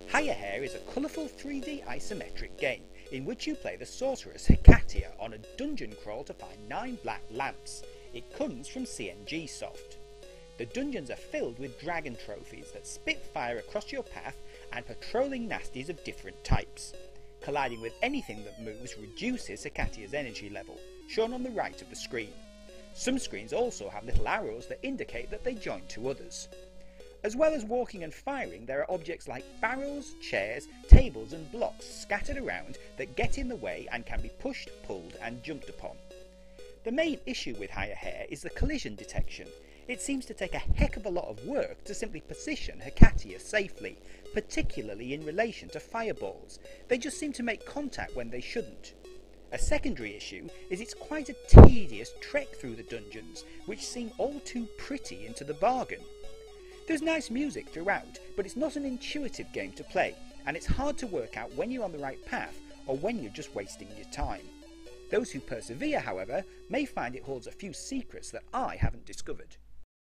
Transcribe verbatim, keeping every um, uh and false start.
Hire Hare is a colourful three D isometric game in which you play the sorceress Hecate on a dungeon crawl to find nine black lamps. It comes from C N G Soft. The dungeons are filled with dragon trophies that spit fire across your path and patrolling nasties of different types. Colliding with anything that moves reduces Hecate's energy level, shown on the right of the screen. Some screens also have little arrows that indicate that they join to others. As well as walking and firing, there are objects like barrels, chairs, tables and blocks scattered around that get in the way and can be pushed, pulled and jumped upon. The main issue with Hire Hare is the collision detection. It seems to take a heck of a lot of work to simply position Hecate safely, particularly in relation to fireballs. They just seem to make contact when they shouldn't. A secondary issue is it's quite a tedious trek through the dungeons, which seem all too pretty into the bargain. There's nice music throughout, but it's not an intuitive game to play, and it's hard to work out when you're on the right path or when you're just wasting your time. Those who persevere, however, may find it holds a few secrets that I haven't discovered.